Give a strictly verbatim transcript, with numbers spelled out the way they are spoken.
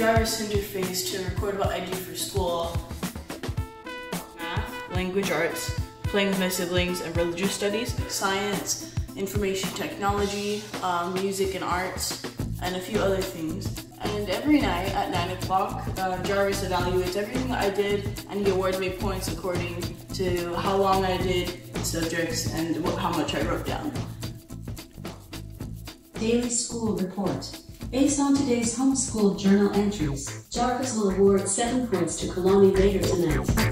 Jarvis interface to record what I do for school. Math, language arts, playing with my siblings, and religious studies. Science, information technology, um, music and arts, and a few other things. And every night at nine o'clock, uh, Jarvis evaluates everything that I did, and he awards me points according to how long I did subjects and what, how much I wrote down. Daily School Report. Based on today's homeschool journal entries, Jarvis will award seven points to Kalani later tonight.